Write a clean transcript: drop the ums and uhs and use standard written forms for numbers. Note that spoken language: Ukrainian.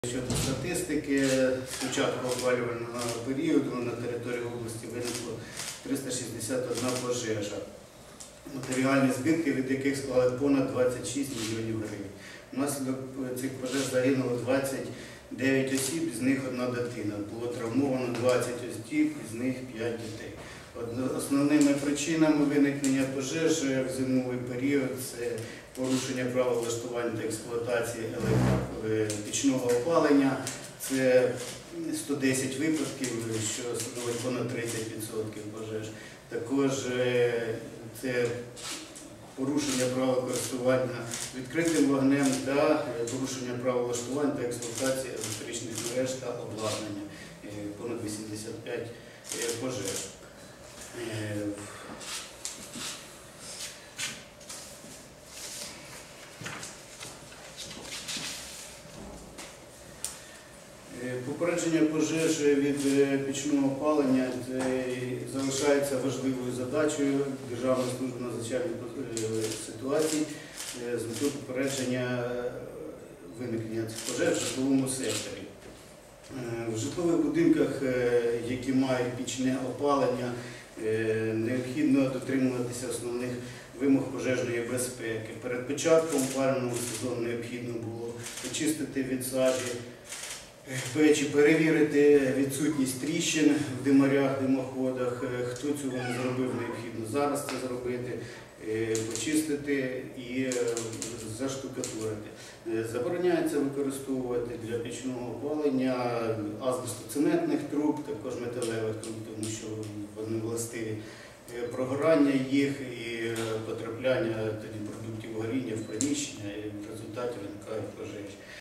Щодо статистики, з початку опалювального періоду на території області виникло 361 пожежа, матеріальні збитки від яких склали понад 26 мільйонів гривень. Внаслідок цих пожеж загинуло 29 осіб, з них одна дитина. Було травмовано 20 осіб, з них 5 дітей. Основними причинами виникнення пожеж в зимовий період це порушення правил влаштування та експлуатації пічного опалення. Це 110 випадків, що становить понад 30% пожеж. Також це порушення правил користування відкритим вогнем та порушення правил влаштування та експлуатації електричних мереж та обладнання. Понад 85 пожеж. Попередження пожеж від пічного опалення залишається важливою задачею Державної служби надзвичайних ситуацій з метою попередження виникнення цих пожеж в житловому секторі. В житлових будинках, які мають пічне опалення, необхідно дотримуватися основних вимог пожежної безпеки. Перед початком опалювального сезону необхідно було очистити від сажі печі, перевірити відсутність тріщин в димарях, димоходах. Хто цього не зробив, необхідно зараз це зробити, почистити і заштукатурити. Забороняється використовувати для пічного опалення азбестоцементних труб, також металевих труб, тому що вони властиві прогорання їх і потрапляння продуктів горіння в приміщення, і в результаті виникають пожежі.